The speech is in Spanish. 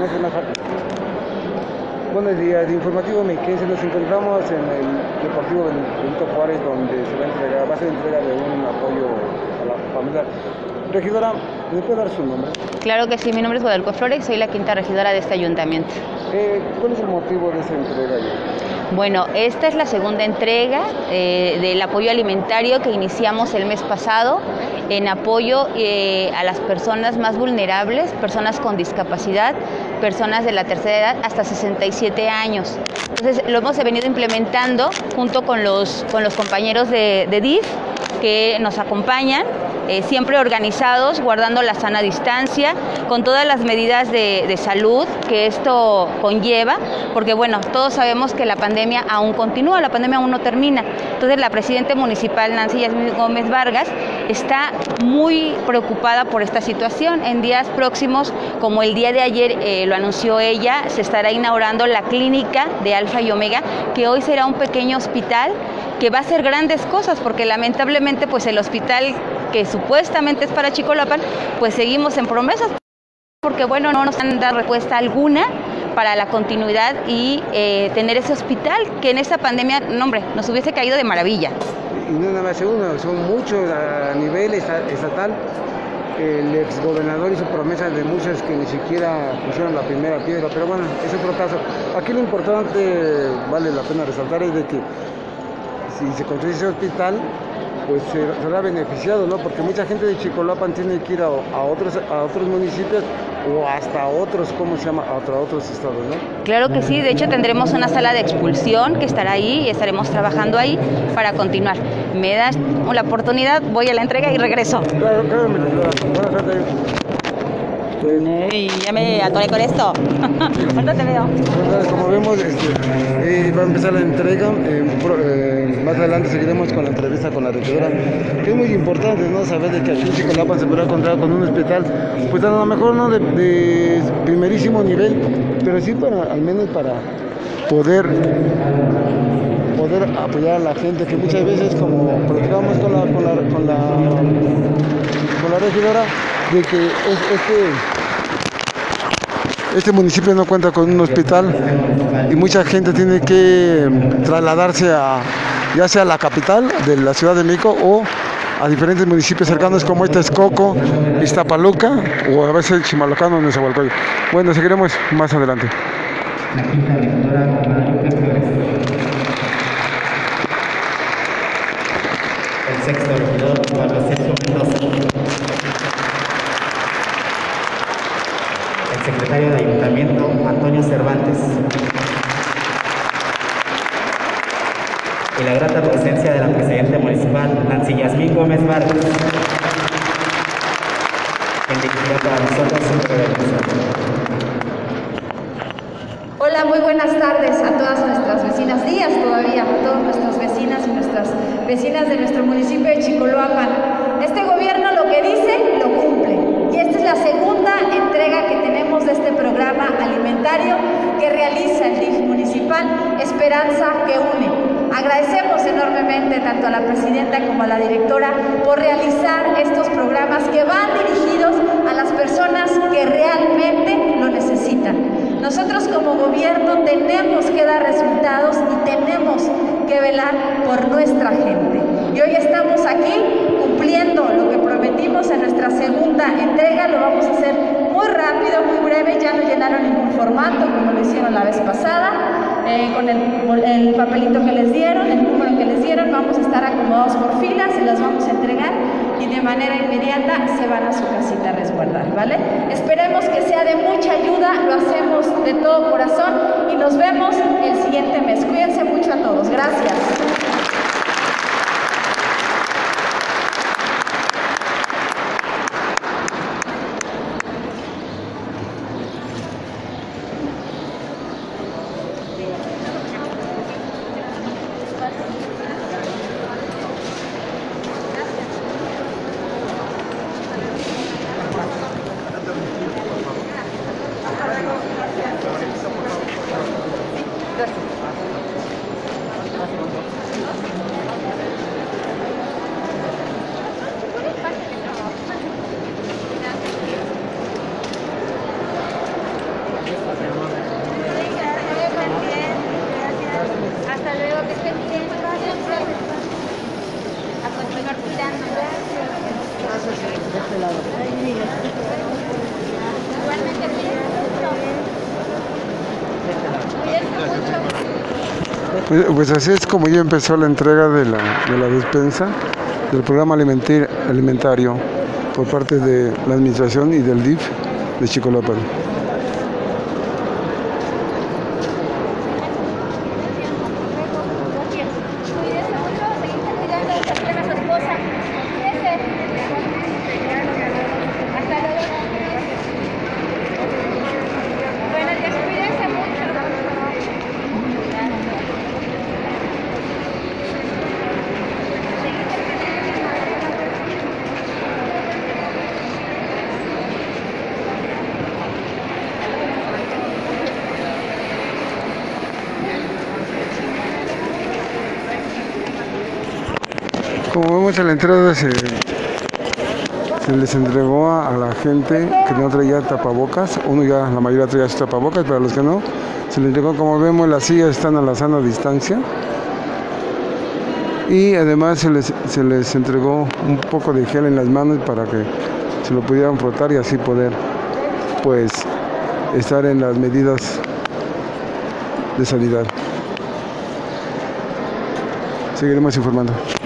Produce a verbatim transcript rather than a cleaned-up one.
meses más rápido. Buenos días, de Informativo Mequense. Nos encontramos en el Deportivo Benito Juárez, donde se va a entregar, va a ser entrega de un apoyo a la familia. Regidora, ¿me puede dar su nombre? Claro que sí, mi nombre es Guadalupe Flores, soy la quinta regidora de este ayuntamiento. Eh, ¿Cuál es el motivo de esta entrega? Bueno, esta es la segunda entrega eh, del apoyo alimentario que iniciamos el mes pasado en apoyo eh, a las personas más vulnerables, personas con discapacidad, personas de la tercera edad hasta sesenta y siete años. Entonces lo hemos venido implementando junto con los, con los compañeros de, de D I F que nos acompañan, eh, siempre organizados, guardando la sana distancia, con todas las medidas de, de salud que esto conlleva, porque bueno, todos sabemos que la pandemia aún continúa, la pandemia aún no termina. Entonces la presidenta municipal, Nancy Yasmín Gómez Vargas, está muy preocupada por esta situación. En días próximos, como el día de ayer eh, lo anunció ella, se estará inaugurando la clínica de Alfa y Omega, que hoy será un pequeño hospital que va a hacer grandes cosas, porque lamentablemente pues el hospital que supuestamente es para Chicoloapan, pues seguimos en promesas, porque bueno, no nos han dado respuesta alguna para la continuidad y eh, tener ese hospital que en esta pandemia, no hombre, nos hubiese caído de maravilla. Y no nada más uno, son muchos a nivel estatal. El exgobernador hizo promesas de muchas que ni siquiera pusieron la primera piedra, pero bueno, es otro caso. Aquí lo importante, vale la pena resaltar, es de que si se construye ese hospital, pues será beneficiado, ¿no? Porque mucha gente de Chicoloapan tiene que ir a, a otros a otros municipios o hasta otros, ¿cómo se llama? A otros, a otros estados, ¿no? Claro que sí, de hecho tendremos una sala de expulsión que estará ahí y estaremos trabajando ahí para continuar. Me das la oportunidad, voy a la entrega y regreso. Claro, claro, mi regidora. Buenas tardes. Y ya me atoré con esto. ¿Cuánto te veo? Como vemos, este, eh, va a empezar la entrega. Eh, pro, eh, más adelante seguiremos con la entrevista con la regidora. Que es muy importante, ¿no? Saber de que aquí en Chicoloapan se podrá contar con un hospital, pues a lo mejor no de, de primerísimo nivel, pero sí para, al menos para poder poder apoyar a la gente, que muchas veces, como platicamos con la, con la, con la, con la regidora, de que es, este, este municipio no cuenta con un hospital y mucha gente tiene que trasladarse a, ya sea a la capital de la Ciudad de México o a diferentes municipios cercanos como Texcoco, Iztapaluca o a veces Chimalhuacán o Nezahualcóyotl. Bueno, seguiremos más adelante. El sexto regidor, Pablo Sergio Mendoza. El secretario de Ayuntamiento, Antonio Cervantes. Y la grata presencia de la presidenta municipal, Nancy Yasmín Gómez Vargas, quien dirigirá para nosotros su programación. Hola, muy buenas tardes a todas nuestras vecinas, días todavía, a todas nuestras vecinas y nuestras vecinas de nuestro municipio de Chicoloapan. Este gobierno lo que dice, lo cumple. Y esta es la segunda entrega que tenemos de este programa alimentario que realiza el D I F municipal Esperanza que Une. Agradecemos enormemente tanto a la presidenta como a la directora por realizar estos programas que van dirigidos a las personas que realmente lo necesitan. Nosotros como gobierno tenemos que dar resultados y tenemos que velar por nuestra gente. Y hoy estamos aquí cumpliendo lo que prometimos en nuestra segunda entrega. Lo vamos a hacer muy rápido, muy breve. Ya no llenaron ningún formato como lo hicieron la vez pasada. Eh, con el, el papelito que les dieron, el número que les dieron, vamos a estar acomodados por filas, se las vamos a entregar y de manera inmediata se van a su casita a resguardar, ¿vale? Esperemos que sea de mucha ayuda, lo hacemos de todo corazón y nos vemos el siguiente mes. Cuídense mucho a todos. Gracias. Hasta luego, que estén bien. A continuar cuidando. Igualmente, Pues, pues así es como ya empezó la entrega de la, de la despensa del programa alimenti- alimentario por parte de la administración y del D I F de Chicoloapan. Como vemos en la entrada se, se les entregó a, a la gente que no traía tapabocas, uno ya, la mayoría traía sus tapabocas, pero a los que no, se les entregó, como vemos las sillas están a la sana distancia y además se les, se les entregó un poco de gel en las manos para que se lo pudieran frotar y así poder pues estar en las medidas de sanidad. Seguiremos informando.